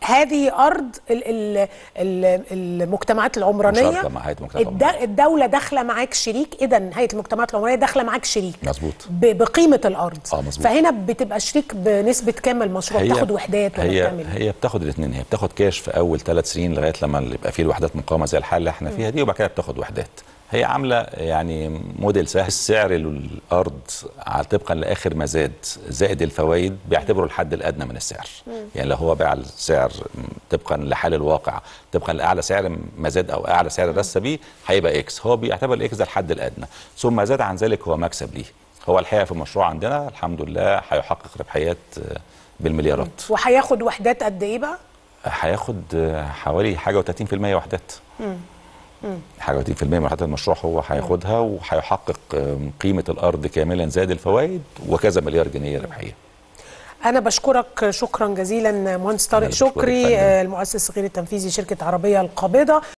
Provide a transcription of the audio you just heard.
هذه ارض المجتمعات العمرانيه، الدوله داخله معاك شريك، اذا هيئه المجتمعات العمرانيه داخله معاك شريك مظبوط بقيمه الارض. مظبوط. فهنا بتبقى شريك بنسبه كام المشروع؟ بتاخد وحدات ولا بتعمل ايه؟ هي بتاخد الاثنين، هي بتاخد كاش في اول 3 سنين لغايه لما يبقى فيه الوحدات مقامه زي الحاله اللي احنا فيها دي، وبعد كده بتاخد وحدات. هي عامله يعني موديل سهل، سعر الارض طبقا لاخر مزاد زائد الفوائد بيعتبروا الحد الادنى من السعر. يعني لو هو باع السعر طبقا لحال الواقع طبقا لاعلى سعر مزاد او اعلى سعر رسى بيه هيبقى اكس، هو بيعتبر الاكس ده الحد الادنى، ثم زاد عن ذلك هو مكسب ليه. هو الحقيقه في المشروع عندنا الحمد لله هيحقق ربحيات بالمليارات. وهياخد وحدات قد ايه بقى؟ هياخد حوالي حاجه و30% وحدات. حاجه 30% من وحدات المشروع هو هياخدها، وهيحقق قيمه الارض كاملا زائد الفوائد وكذا مليار جنيه ربحيه. أنا بشكرك شكرا جزيلا مهندس طارق شكري، المؤسس الصغير التنفيذي شركة عربية القابضة.